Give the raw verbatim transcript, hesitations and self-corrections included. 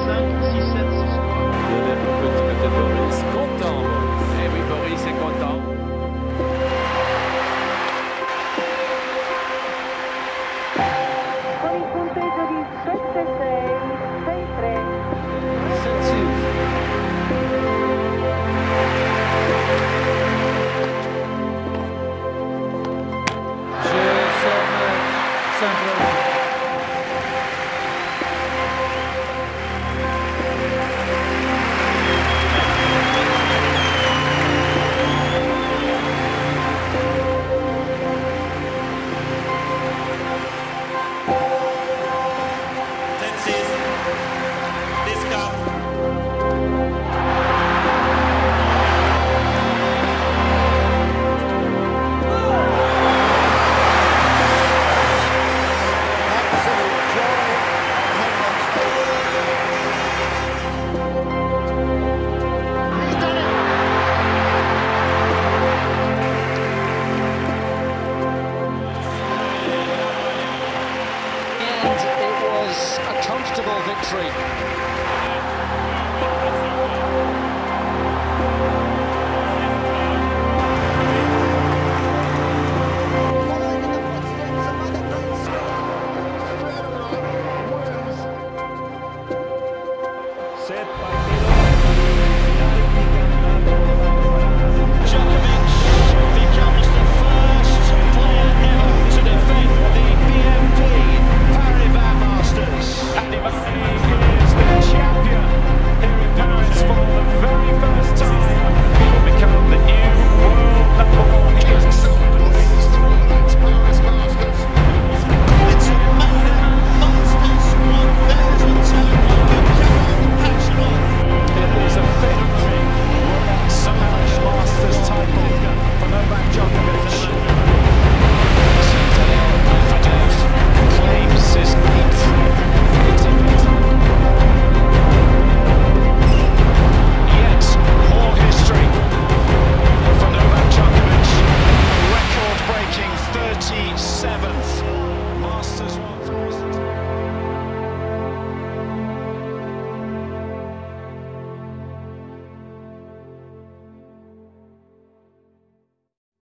cinq, six, sept, six, trois. Lionel, le petit côté de Boris, content. Eh oui, Boris est content. Con il punteggio di sette sei, sei tre. Comfortable victory. Djokovic becomes the first player ever to defend the B M P Paribas Masters. And he is the champion here in Paris for the very first time. He will become the new world number one. He is so pleased for that Paris Masters. It's a maiden Masters one thousand two National. It is a fifth Spanish Masters title for Novak Djokovic. Medvedev claims his eighth A T P title. Yet more history for Novak Djokovic. A record-breaking thirty-seventh Masters one.